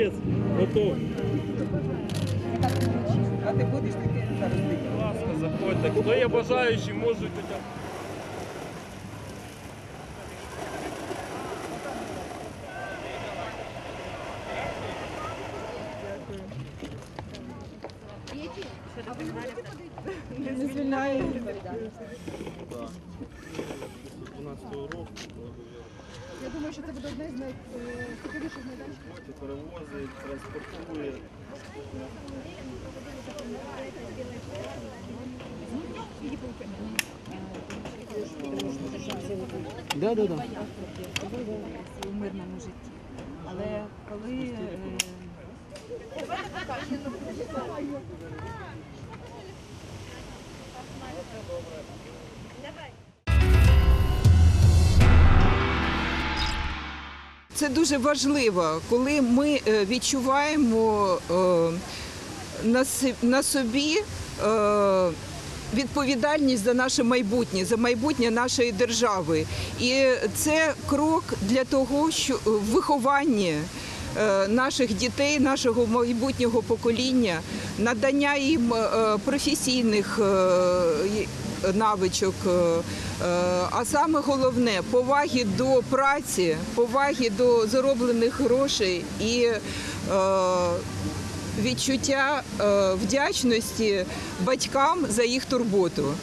Молодець, готов. А ти будеш таки зараз? Будь ласка, заходьте. Хто є бажаючі, можуть хоча б. Не звільняє. 12 року. Я думаю, що це буде одне з найцікавіших майданчиків. Перевозить, транспортує. У мирному житті. Але коли Це дуже важливо, коли ми відчуваємо на собі відповідальність за наше майбутнє, за майбутнє нашої держави. І це крок для того, що виховання наших дітей, нашого майбутнього покоління, надання їм професійних навичок, а саме головне – поваги до праці, поваги до зароблених грошей і відчуття вдячності батькам за їх турботу.